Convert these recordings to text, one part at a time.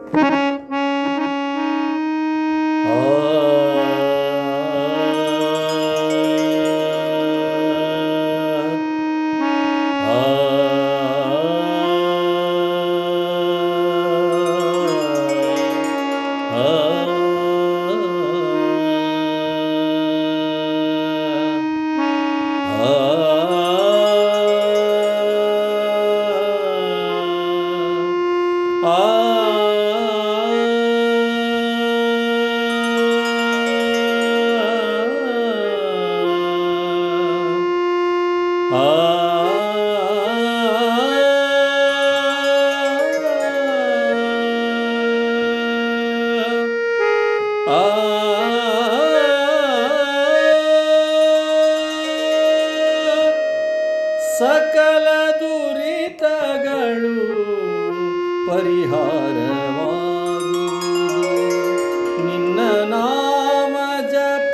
ಸಕಲ ದುರಿತಗಳು ಪರಿಹಾರವಾಗುವುದು ನಿನ್ನ ನಾಮ ಜಪ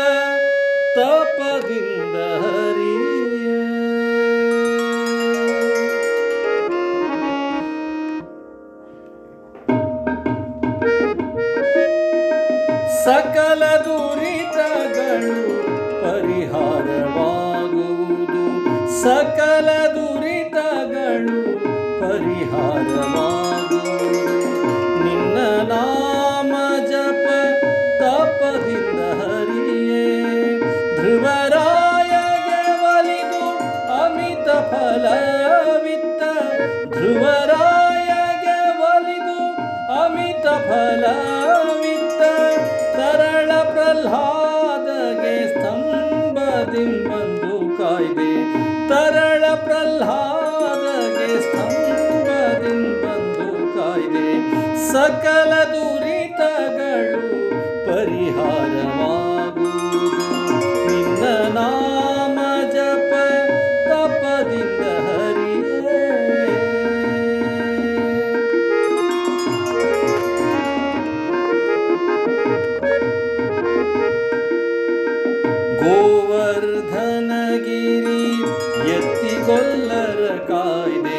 ತಪದಿಂದ ಹರಿಯ. ಸಕಲ ದುರಿತಗಳು ಪರಿಹಾರವಾಗುವುದು ಸಕಲ ದುರಿತಗಳು ಪರಿಹಾರವಾಗುವುದು ನಿನ್ನ ನಾಮ ಜಪ ತಪದಿಂದ ಹರಿಯೇ. ಧ್ರುವರಾಯಗೆ ಒಲಿದು ಅಮಿತ ಫಲವಿತ್ತ ಧ್ರುವರಾಯಗೆ ಒಲಿದು ಅಮಿತ ಫಲವಿತ್ತ ತರಳ ಪ್ರಹ್ಲಾದಗೆ ಸ್ತಂಭದಿಂಬಂದು ಕಾಯ್ದೆ ತರಳ ಪ್ರಹ್ಲಾದಗೆ ಸ್ತಂಭದಿಂಬಂದು ಕಾಯ್ದೆ. ಸಕಲ ದುರಿತಗಳು ಪರಿಹಾರವಾಗುವುದು ನಿನ್ನ ನಾಮ ಜಪ ತಪದಿಂದ ಹರಿಯೇ. ಗೋವರ್ಧನಗಿರಿ ಎತ್ತಿಗೊಲ್ಲರ ಕಾಯ್ದೆ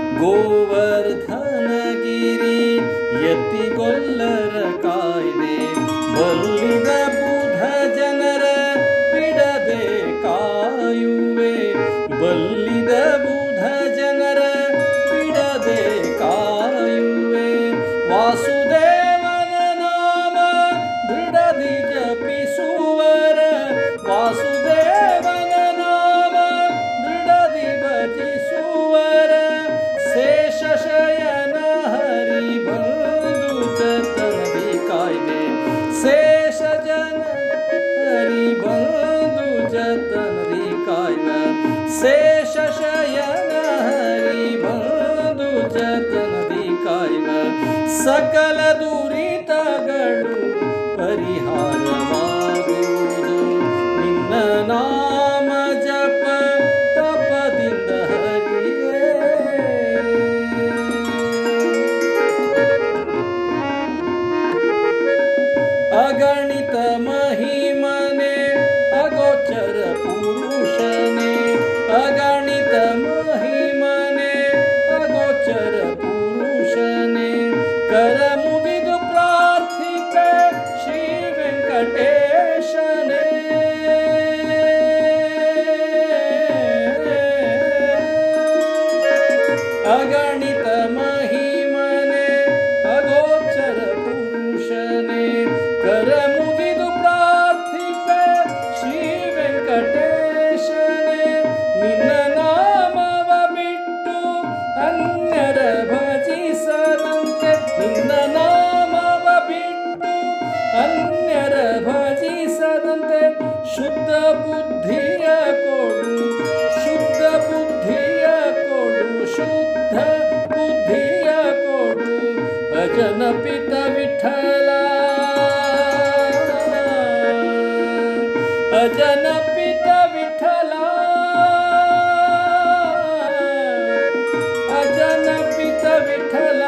ಗೋವರ್ಧನಗಿರಿ ಎತ್ತಿಗೊಲ್ಲರ ಕಾಯ್ದೆ. ಬಲ್ಲಿದ ಬುಧ ಜನರ ಬಿಡದೆ ಕಾಯುವೆ ಬಲ್ಲಿದ ಬುಧ ಜನರ ಬಿಡದೆ ಕಾಯುವೆ. ವಾಸುದೇವನ ನಾಮ ದೃಢದಿ ಜಪಿಸುವರ ವಾಸುದೇವನ ನಾಮ ದೃಢದಿ ಭಜಿಸುವರ. ಶೇಷಶಯನ ಹರಿ ಬಂದು ಜತನದಿ ಕಾಯ್ದೆ ಶೇಷ ಜನ ಹರಿ ಬಂದು ಜತನದಿ ಕಾಯ್ದ. ಶೇಷಶಯನ ಹರಿ ಬಂದು ಜತನದಿ ಕಾಯ್ದ. ಸಕಲ ದುರಿತಗಳು ಪರಿಹಾರವಾಗುವುದು ನಿನ್ನ ನಾಮ ಜಪ ತಪದಿಂದ ಹರಿಯೇ. ಅಗಣಿತ ಮಹಿಮನೆ ಅಗೋಚರ ಪುರುಷನೇ ಅಗಣಿತ ಮಹಿಮನೆ ಅಗೋಚರ ಪುರುಷನೇ. ಕರ ಮುಗಿದು ಪ್ರಾರ್ಥಿಪೆ ಶ್ರೀ ವೆಂಕಟೇಶನೇ. ಅಗಣಿತ ಮಹಿಮನೆ ಅಗೋಚರ ಪುರುಷನೇ. ಕರ ಮುಗಿದು ಪ್ರಾರ್ಥಿಪೆ ಶ್ರೀ ವೆಂಕಟೇಶನೇ. ನಿನ್ನ ನಾಮವ ಬಿಟ್ಟು ಅನ್ಯರ ಭಜಿಸದಂತೆ ನಿನ್ನ ನಾಮವ ಬಿಟ್ಟು ಅನ್ಯರ ಭಜಿಸದಂತೆ. ಶುದ್ಧ ಬುದ್ಧಿಯ ಕೊಡು ಶುದ್ಧ ಬುದ್ಧಿಯ ಕೊಡು ಶುದ್ಧ ಬುದ್ಧಿಯ ಕೊಡು ಅಜನ ಪಿತ ವಿಠಲ ಅಜನ ಪಿತ ವಿಠಲ ಅಜನ ಪಿತ ವಿಠಲ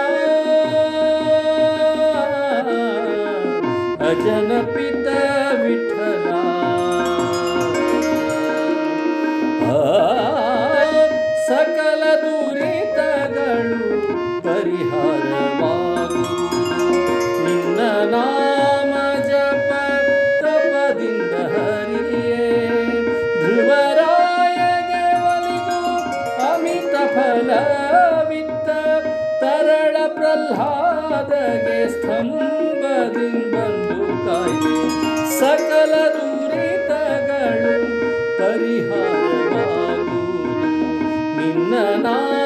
ಅಜನ ಪಿತ ವಿಠಲ. ಸಕಲ ದುರಿತಗಳು ಪರಿಹಾರವಾಗುವುದು ಪ್ರಹ್ಲಾದಗೆ ಸ್ತಂಭದಿಂಬಂದು ಕಾಯ್ದೆ ಸಕಲ ದುರಿತಗಳು ಪರಿಹಾರವಾಗುವುದು ನಿನ್ನ